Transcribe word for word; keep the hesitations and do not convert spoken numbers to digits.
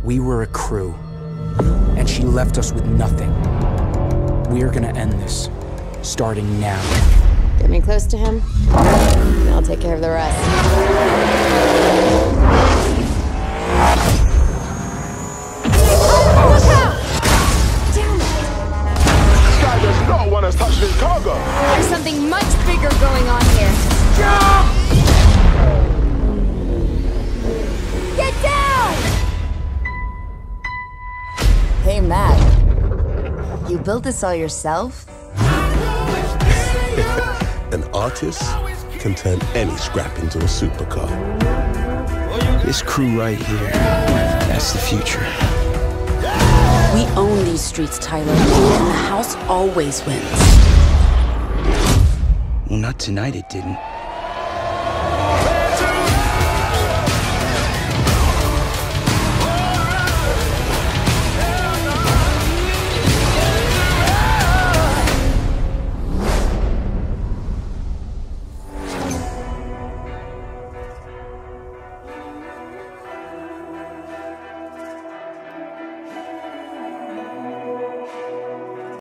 We were a crew, and she left us with nothing. We are gonna end this, starting now. Get me close to him, and I'll take care of the rest. Look out! Damn it! This guy does not want us touching his cargo. There's something much bigger going on here. Jump! Get down! Hey, Matt. You built this all yourself? An artist can turn any scrap into a supercar. This crew right here, that's the future. We own these streets, Tyler, and the house always wins. Well, not tonight it didn't.